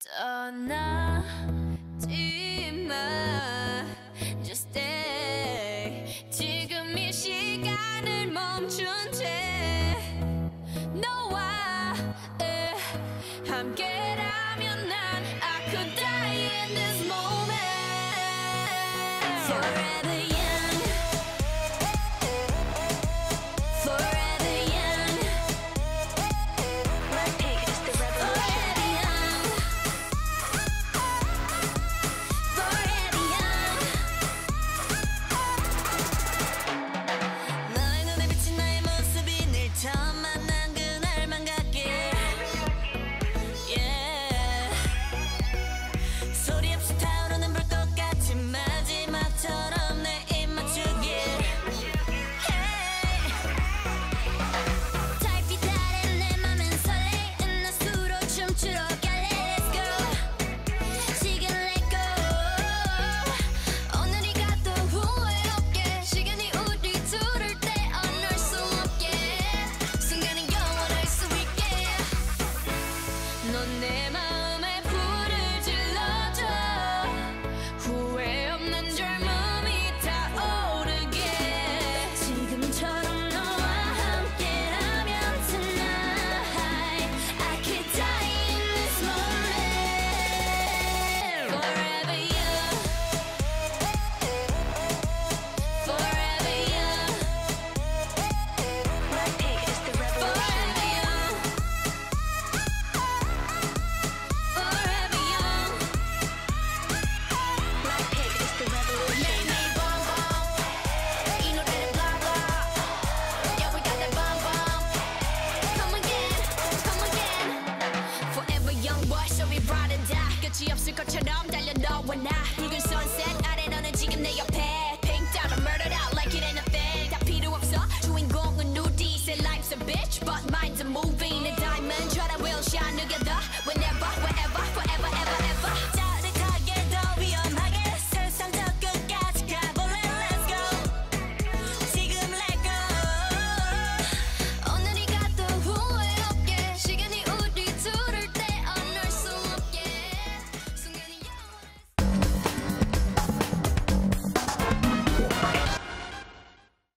떠나지 마 Just stay 지금 이 시간을 멈춘 채 너와 함께라면 난 I could die in this moment Forever young Forever young Blackpink is the revolution Forever young 너의 눈에 비친 나의 모습이 늘 처음 만난 그날만 같게 Yeah 소리 없이 타오르는 불꽃 같이 마지막처럼 내 입 맞추길 Hey 달빛 아래 내 맘은 설레는 낮수로 춤추러 갈래 Let's go 지금 let go 오늘이 가도 후회 없게 시간이 우리 둘을 떼어놓을 수 없게 순간이 영원할 수 있게 넌 내 마음에 불을 질러줘 후회 없는 젊음이 타오르게 지금처럼 너와 함께라면 tonight I could die in this moment Forever young Forever young Blackpink is the revolution Forever young Forever young Blackpink is the revolution 매일매일 bomb bomb 이 노래는 blah blah Yeah we got that bomb bomb Come again Come again Forever young boy so we ride and die 끝이 없을 것처럼 달려 너와 나